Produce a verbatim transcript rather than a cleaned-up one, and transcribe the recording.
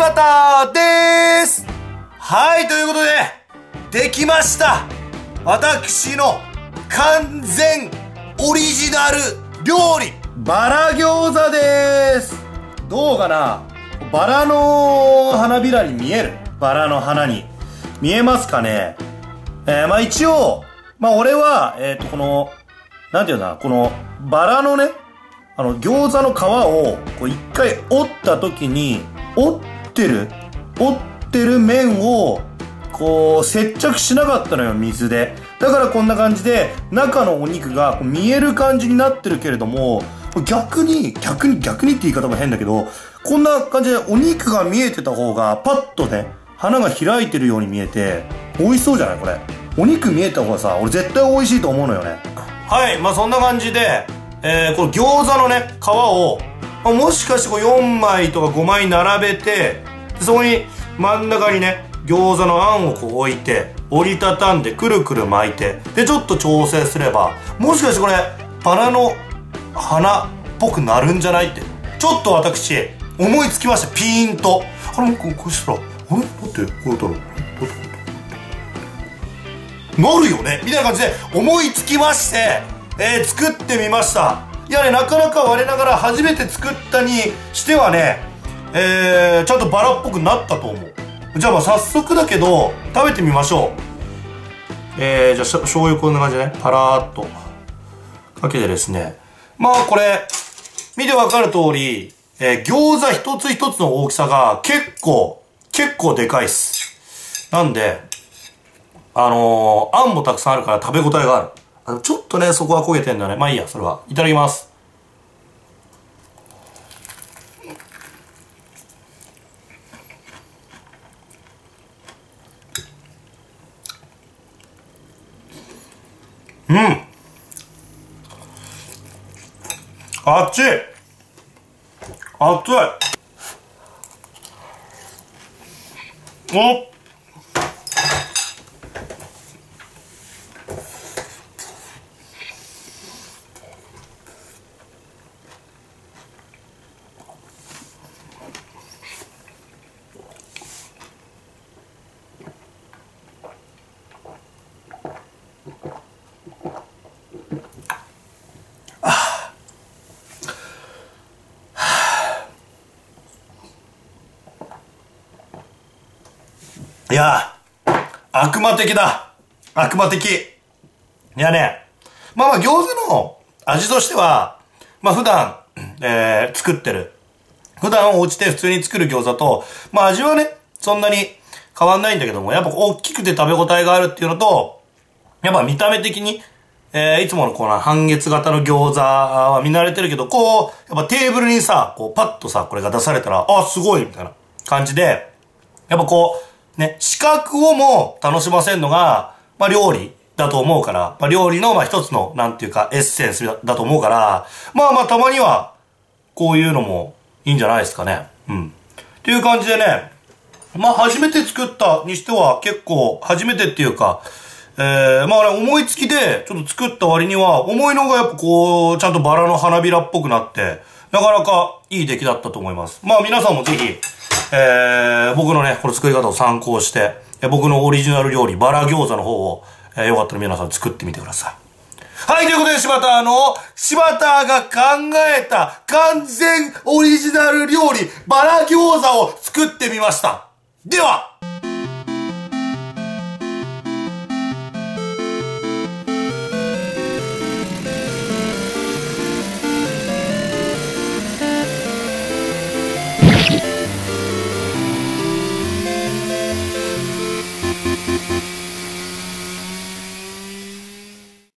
柴田でーす。はい、ということで、できました。私の完全オリジナル料理、バラ餃子でーす。どうかな？バラの花びらに見える？バラの花に。見えますかね？えー、まあ一応、まあ俺は、えっと、この、なんていうのかな、この、バラのね、あの、餃子の皮を、こう一回折った時に、折ってる、折ってる面を、こう、接着しなかったのよ、水で。だからこんな感じで、中のお肉がこう見える感じになってるけれども、逆に、逆に、逆にって言い方も変だけど、こんな感じでお肉が見えてた方が、パッとね、花が開いてるように見えて、美味しそうじゃないこれ。お肉見えた方がさ、俺絶対美味しいと思うのよね。はい、まあそんな感じで、えー、この餃子のね、皮を、まあ、もしかしてこうよんまいとかごまい並べて、そこに真ん中にね、餃子のあんをこう置いて、折りたたんでくるくる巻いて、で、ちょっと調整すれば、もしかしてこれ、バラの花っぽくなるんじゃないって、ちょっと私、思いつきました、ピーンと。あれ、こうこうしたら、あれ待って、こうやったら、なるよねみたいな感じで思いつきまして、えー、作ってみました。いやね、なかなか我ながら初めて作ったにしてはね、えー、ちゃんとバラっぽくなったと思う。じゃあまあ早速だけど、食べてみましょう。えー、じゃあしょ醤油こんな感じでね、パラーっとかけてですね。まあこれ、見てわかる通り、えー、餃子一つ一つの大きさが結構、結構でかいっす。なんで、あのー、あんもたくさんあるから食べ応えがある。あのちょっとね、そこは焦げてんだよね。まあいいや、それは。いただきます。うん。熱い。熱い。おっ。いやー、悪魔的だ。悪魔的。いやね、まあまあ餃子の味としては、まあ普段、えー、作ってる。普段お家で普通に作る餃子と、まあ味はね、そんなに変わんないんだけども、やっぱ大きくて食べ応えがあるっていうのと、やっぱ見た目的に、えー、いつものこの半月型の餃子は見慣れてるけど、こう、やっぱテーブルにさ、こうパッとさ、これが出されたら、あ、すごいみたいな感じで、やっぱこう、ね、視覚をも楽しませるのが、まあ料理だと思うから、まあ料理のまあ一つの、なんていうか、エッセンスだと思うから、まあまあたまには、こういうのもいいんじゃないですかね。うん。っていう感じでね、まあ初めて作ったにしては結構、初めてっていうか、えー、まあね、思いつきでちょっと作った割には、思いのがやっぱこう、ちゃんとバラの花びらっぽくなって、なかなかいい出来だったと思います。まあ皆さんもぜひ、えー、僕のね、この作り方を参考して、僕のオリジナル料理、バラ餃子の方を、えー、よかったら皆さん作ってみてください。はい、ということで柴田の、柴田が考えた完全オリジナル料理、バラ餃子を作ってみました。では